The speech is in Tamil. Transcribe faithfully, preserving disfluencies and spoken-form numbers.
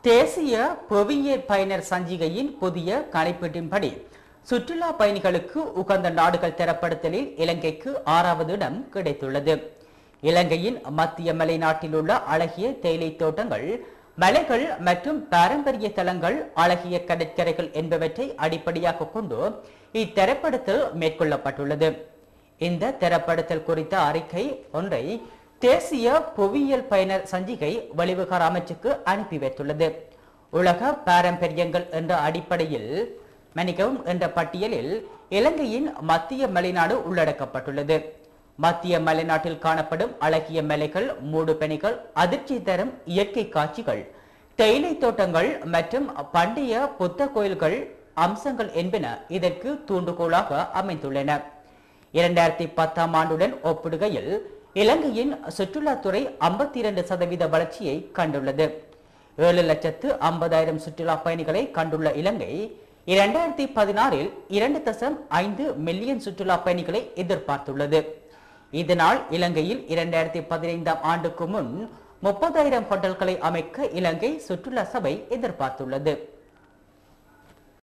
தேசிய புவியியல் பயனர் சஞ்சிகையின் புதிய கணிப்பீட்டின்படி சுற்றுலா பயணிகளுக்கு உகந்த நாடுகள் தரப்படுத்தலில் இலங்கைக்கு ஆறாவது இடம் கிடைத்துள்ளது. இலங்கையின் மத்திய மலை நாட்டில் உள்ள அழகிய தேயிலை தோட்டங்கள், மலைகள் மற்றும் பாரம்பரிய தலங்கள், அழகிய கடற்கரைகள் என்பவற்றை அடிப்படையாக கொண்டு இத்தரப்படுத்தல் மேற்கொள்ளப்பட்டுள்ளது. இந்த தரப்படுத்தல் குறித்த அறிக்கை ஒன்றை தேசிய புவியியல் பயனர் சஞ்சிகை வெளிவிகார அமைச்சுக்கு அனுப்பி வைத்துள்ளது. உலக பாரம்பரியங்கள் என்ற அடிப்படையில் மன்னிக்கவும் என்ற பட்டியலில் இலங்கையின் மத்திய மலைநாடு உள்ளடக்கப்பட்டுள்ளது. மத்திய மலைநாட்டில் காணப்படும் அழகிய மலைகள், மூடு பனிகள், அதிர்ச்சி தரும் இயற்கை காட்சிகள், தேயிலை தோட்டங்கள் மற்றும் பண்டைய புத்த கோயில்கள் அம்சங்கள் என்பன இதற்கு தூண்டுகோலாக அமைந்துள்ளன. இரண்டாயிரத்தி பத்தாம் ஆண்டுடன் ஒப்பிடுகையில் இலங்கையின் சுற்றுலாத்துறை ஐம்பத்தி இரண்டு சதவீத வளர்ச்சியை கண்டுள்ளது. ஏழு லட்சத்து ஐம்பதாயிரம் சுற்றுலா பயணிகளை கண்டுள்ள இலங்கை இரண்டாயிரத்தி பதினாறில் இரண்டு தசம் ஐந்து மில்லியன் சுற்றுலா பயணிகளை எதிர்பார்த்துள்ளது. இதனால் இலங்கையில் இரண்டாயிரத்தி பதினைந்தாம் ஆண்டுக்கு முன் முப்பதாயிரம் ஹோட்டல்களை அமைக்க இலங்கை சுற்றுலா சபை எதிர்பார்த்துள்ளது.